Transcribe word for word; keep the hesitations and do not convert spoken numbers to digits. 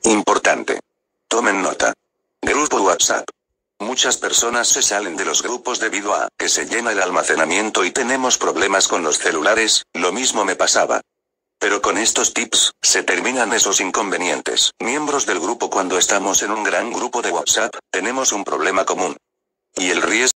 Importante. Tomen nota. Grupo WhatsApp. Muchas personas se salen de los grupos debido a que se llena el almacenamiento y tenemos problemas con los celulares, lo mismo me pasaba. Pero con estos tips, se terminan esos inconvenientes. Miembros del grupo, cuando estamos en un gran grupo de WhatsApp, tenemos un problema común. Y el riesgo